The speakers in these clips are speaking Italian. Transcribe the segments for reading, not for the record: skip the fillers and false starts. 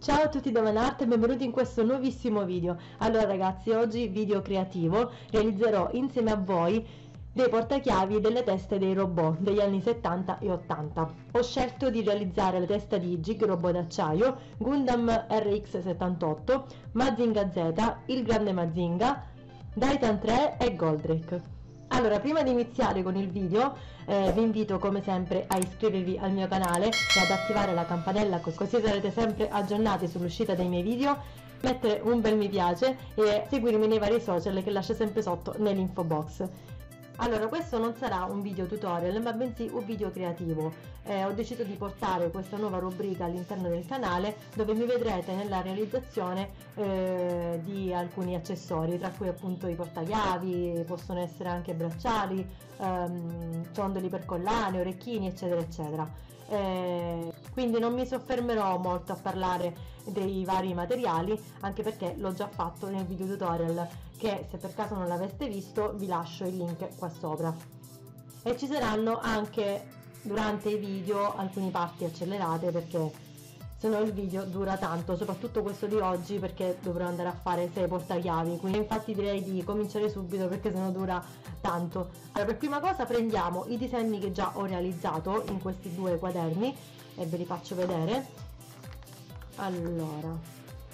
Ciao a tutti da Manart e benvenuti in questo nuovissimo video. Allora ragazzi, oggi video creativo, realizzerò insieme a voi dei portachiavi delle teste dei robot degli anni 70 e 80. Ho scelto di realizzare la testa di Gig Robot d'acciaio, Gundam RX78, Mazinga Z, il grande Mazinga, Daitan 3 e Goldrake. Allora, prima di iniziare con il video vi invito come sempre a iscrivervi al mio canale e ad attivare la campanella così sarete sempre aggiornati sull'uscita dei miei video, mettere un bel mi piace e seguirmi nei vari social che lascio sempre sotto nell'info box. Allora, questo non sarà un video tutorial ma bensì un video creativo. Ho deciso di portare questa nuova rubrica all'interno del canale dove mi vedrete nella realizzazione di alcuni accessori, tra cui appunto i portachiavi, possono essere anche bracciali, ciondoli per collane, orecchini eccetera eccetera. Quindi non mi soffermerò molto a parlare dei vari materiali, anche perché l'ho già fatto nel video tutorial che, se per caso non l'aveste visto, vi lascio il link qua sopra. E ci saranno anche durante i video alcune parti accelerate perché se no il video dura tanto, soprattutto questo di oggi perché dovrò andare a fare 6 portachiavi, quindi infatti direi di cominciare subito perché se no dura tanto. Allora, per prima cosa prendiamo i disegni che già ho realizzato in questi due quaderni e ve li faccio vedere. Allora,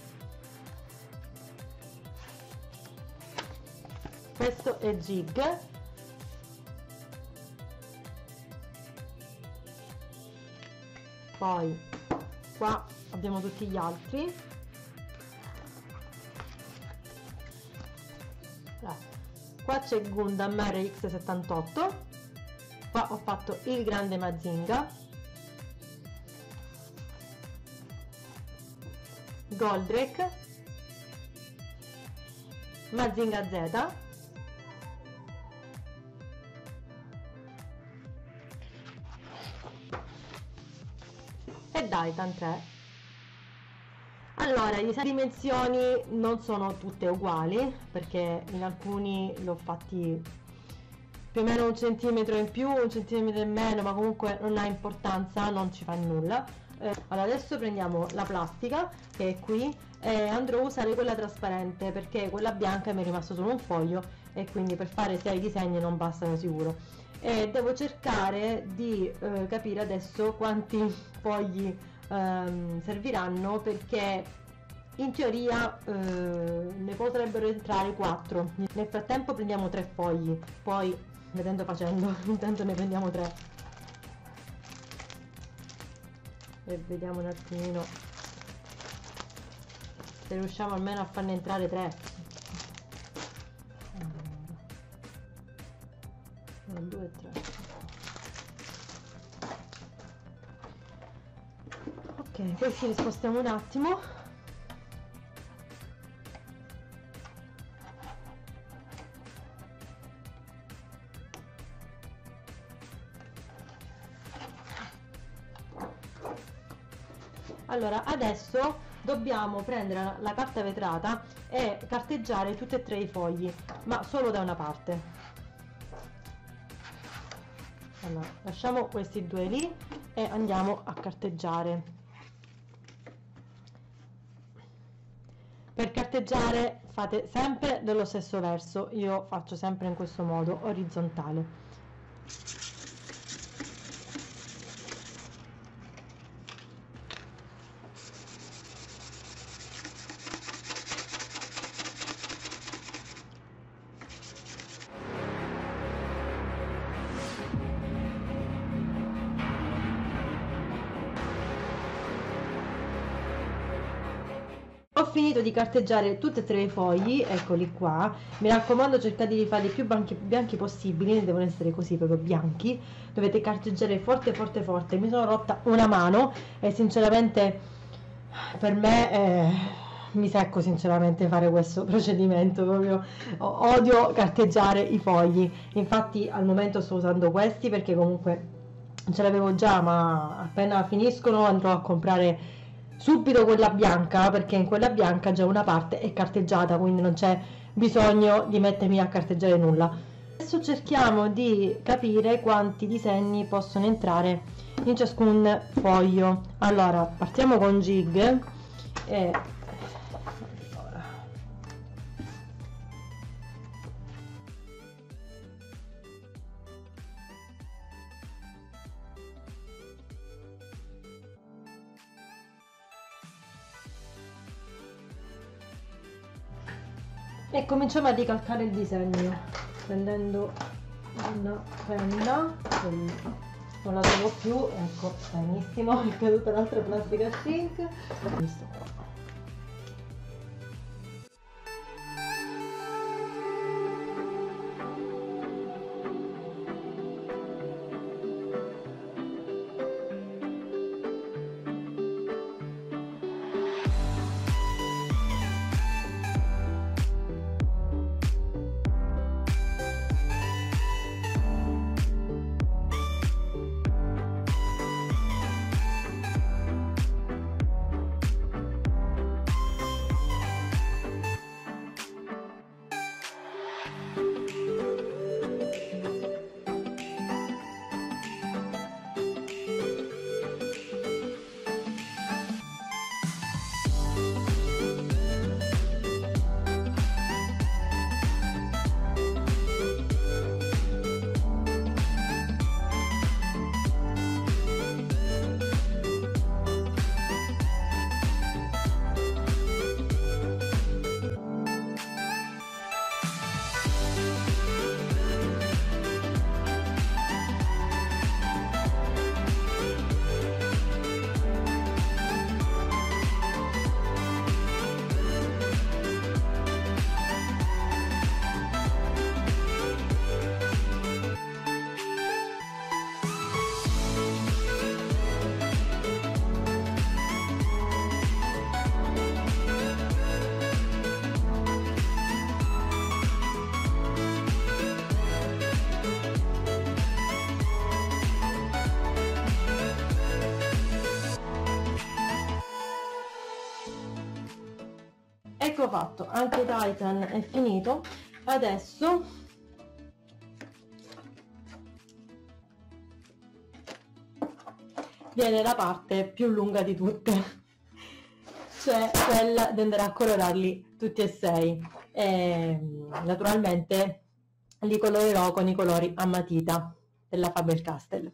questo è Gig, poi qua abbiamo tutti gli altri. Qua c'è Gundam RX78, qua ho fatto il grande Mazinga, Goldrake, Mazinga Z, e Daitan 3. Allora, le dimensioni non sono tutte uguali perché in alcuni l'ho fatti più o meno 1 centimetro in più, 1 centimetro in meno, ma comunque non ha importanza, non ci fa nulla. Allora, adesso prendiamo la plastica che è qui e andrò a usare quella trasparente perché quella bianca mi è rimasto solo un foglio e quindi per fare 6 disegni non bastano sicuro. E devo cercare di capire adesso quanti fogli serviranno, perché in teoria ne potrebbero entrare 4. Nel frattempo prendiamo 3 fogli, poi vedendo facendo intanto ne prendiamo 3 e vediamo un attimino se riusciamo almeno a farne entrare 3. 1, 2, 3. Ok, questi li spostiamo un attimo. Allora, adesso dobbiamo prendere la carta vetrata e carteggiare tutti e 3 i fogli, ma solo da una parte. Allora, lasciamo questi 2 lì e andiamo a carteggiare. Per carteggiare fate sempre dello stesso verso, io faccio sempre in questo modo, orizzontale. Ho finito di carteggiare tutti e 3 i fogli, eccoli qua. Mi raccomando, cercate di farli più bianchi possibili, ne devono essere così proprio bianchi. Dovete carteggiare forte forte forte. Mi sono rotta una mano e sinceramente per me mi secco sinceramente fare questo procedimento, proprio odio carteggiare i fogli. Infatti al momento sto usando questi perché comunque ce l'avevo già, ma appena finiscono andrò a comprare subito quella bianca perché in quella bianca già una parte è carteggiata, quindi non c'è bisogno di mettermi a carteggiare nulla. Adesso cerchiamo di capire quanti disegni possono entrare in ciascun foglio. Allora partiamo con Gig e e cominciamo a ricalcare il disegno prendendo una penna. Non la trovo più, ecco, benissimo, è caduta l'altra plastica shrink. Questo qua. Ecco fatto, anche Titan è finito. Adesso viene la parte più lunga di tutte, cioè quella di andare a colorarli tutti e sei. Naturalmente li colorerò con i colori a matita della Faber-Castell.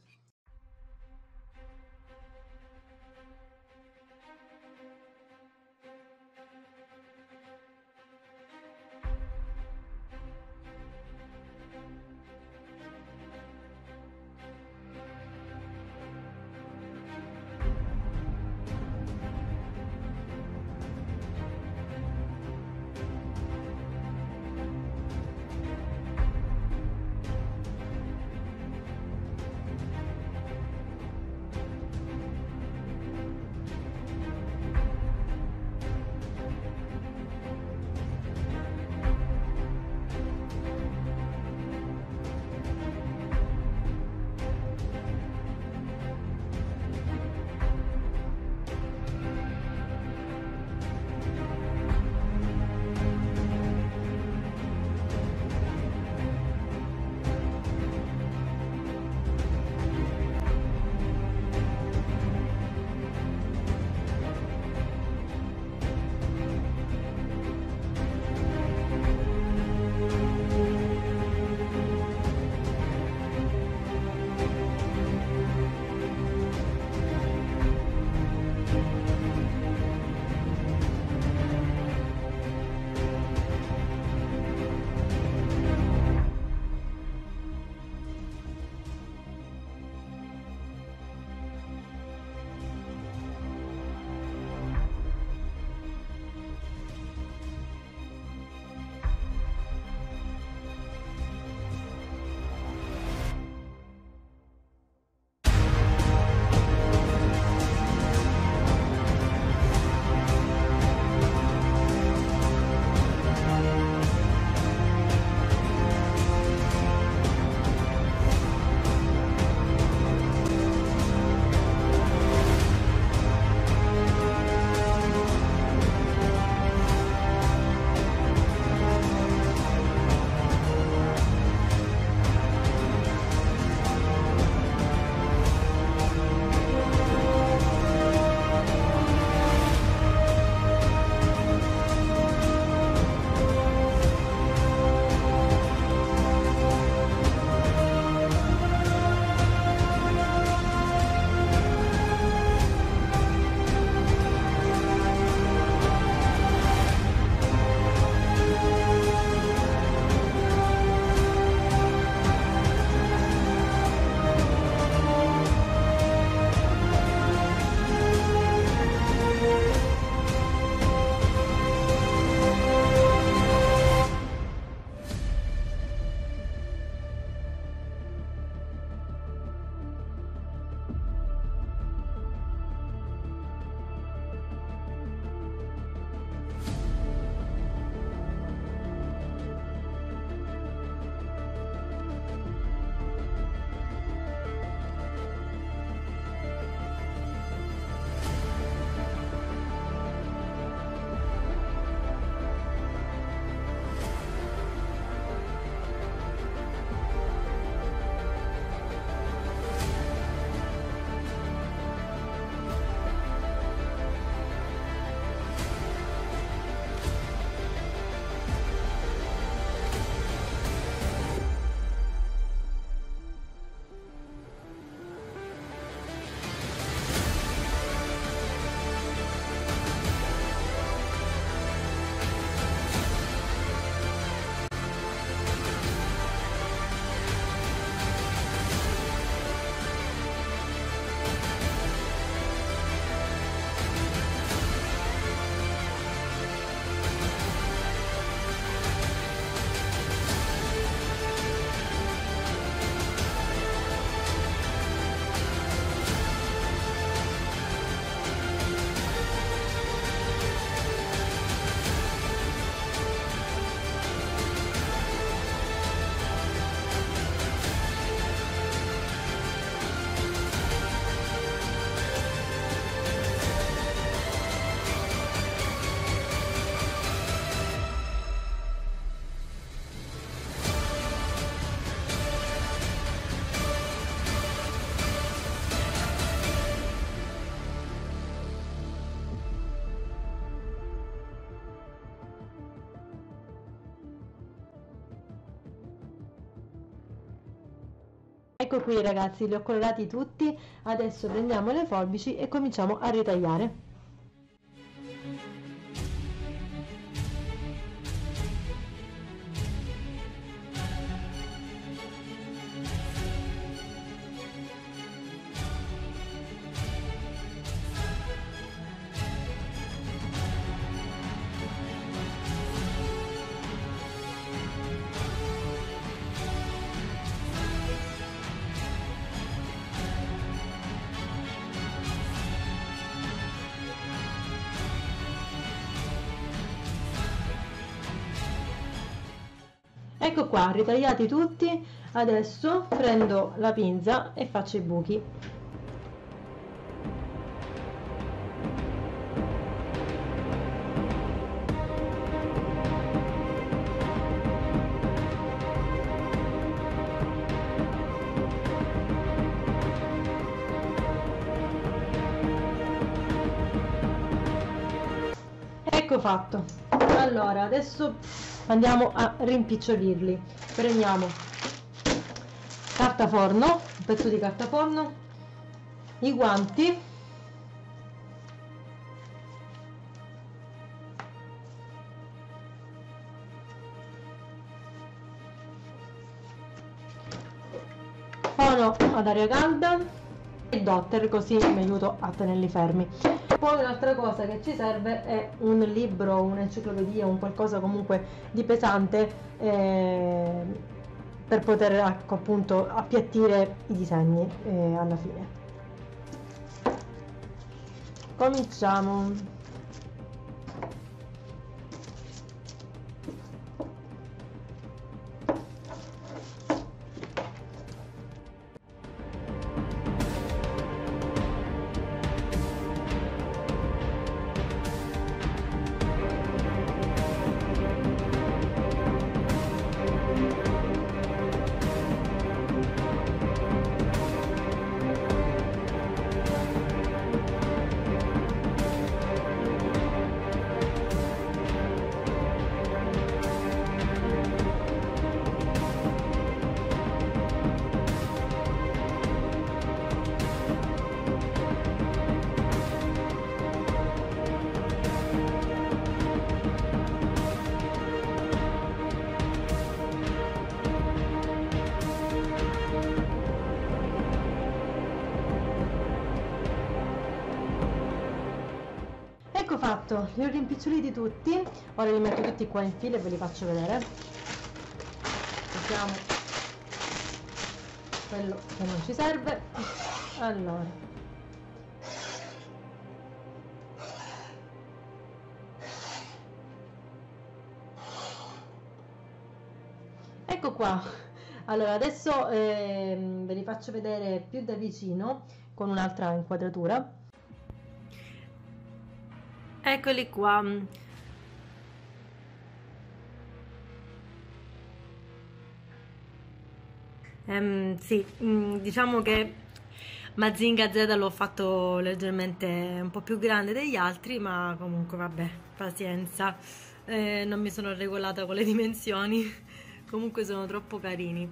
Ecco qui ragazzi, li ho colorati tutti. Adesso prendiamo le forbici e cominciamo a ritagliare. Ecco qua, ritagliati tutti. Adesso prendo la pinza e faccio i buchi. Ecco fatto. Allora adesso andiamo a rimpicciolirli. Prendiamo carta forno, un pezzo di carta forno, i guanti, forno ad aria calda e dotter, così mi aiuto a tenerli fermi. Poi un'altra cosa che ci serve è un libro, un'enciclopedia, un qualcosa comunque di pesante per poter, ecco, appunto appiattire i disegni alla fine. Cominciamo. Ecco fatto, li ho rimpiccioliti tutti, ora li metto tutti qua in fila e ve li faccio vedere. Vediamo quello che non ci serve. Allora, ecco qua. Allora adesso ve li faccio vedere più da vicino con un'altra inquadratura. Eccoli qua. Sì, diciamo che Mazinga Z l'ho fatto leggermente un po' più grande degli altri, ma comunque vabbè, pazienza, non mi sono regolata con le dimensioni, comunque sono troppo carini.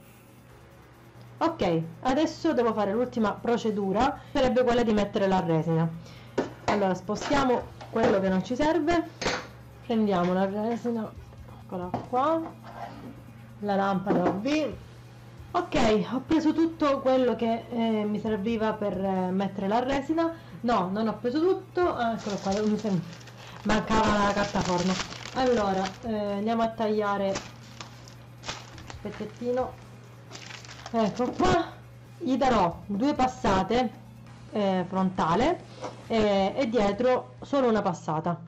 Ok, adesso devo fare l'ultima procedura, sarebbe quella di mettere la resina. Allora spostiamo quello che non ci serve, prendiamo la resina, eccola qua, la lampada OV. Ok, ho preso tutto quello che mi serviva per mettere la resina. No, non ho preso tutto, eccolo qua, mancava la carta forno. Allora andiamo a tagliare un pezzettino, ecco qua, gli darò 2 passate frontale e dietro solo una passata.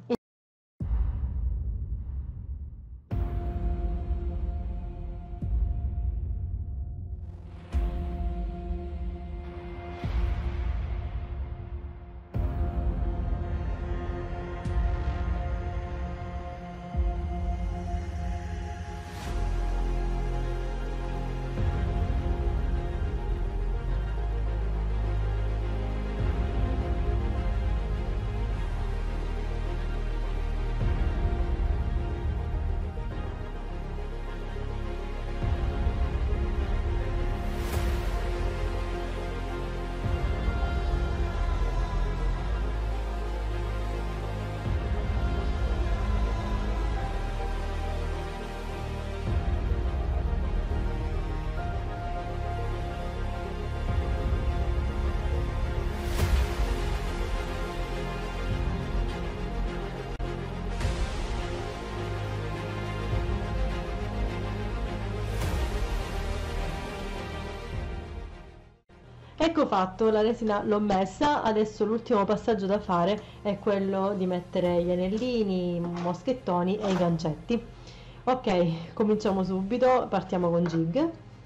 Ecco fatto, la resina l'ho messa, adesso l'ultimo passaggio da fare è quello di mettere gli anellini, i moschettoni e i gancetti. Ok, cominciamo subito, partiamo con Jig.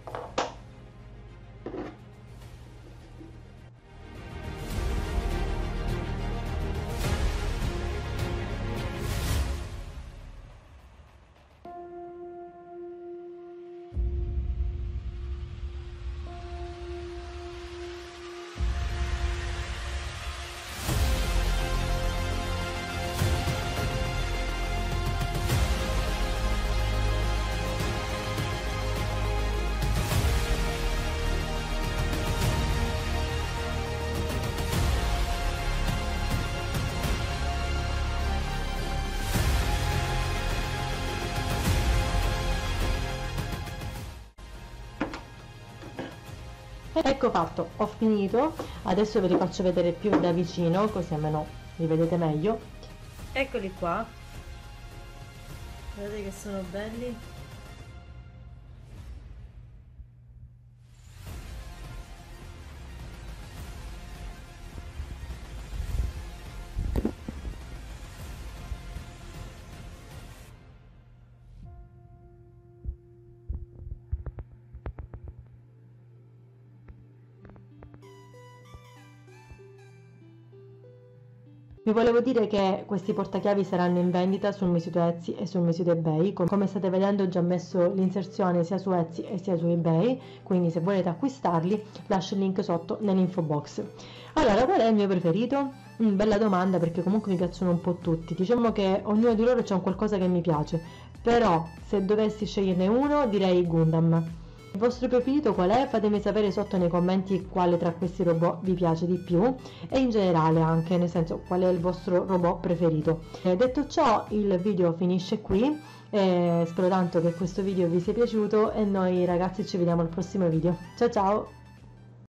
Ecco fatto, ho finito, adesso ve li faccio vedere più da vicino così almeno li vedete meglio. Eccoli qua, vedete che sono belli. Vi volevo dire che questi portachiavi saranno in vendita sul mio sito Etsy e sul mio sito eBay. Come state vedendo ho già messo l'inserzione sia su Etsy e sia su eBay, quindi se volete acquistarli lascio il link sotto nell'info box. Allora, qual è il mio preferito? Bella domanda, perché comunque mi piacciono un po' tutti. Diciamo che ognuno di loro c'è un qualcosa che mi piace, però se dovessi sceglierne uno direi Gundam. Il vostro preferito qual è? Fatemi sapere sotto nei commenti quale tra questi robot vi piace di più e in generale anche, nel senso, qual è il vostro robot preferito. Detto ciò, il video finisce qui, spero tanto che questo video vi sia piaciuto e noi ragazzi ci vediamo al prossimo video. Ciao ciao!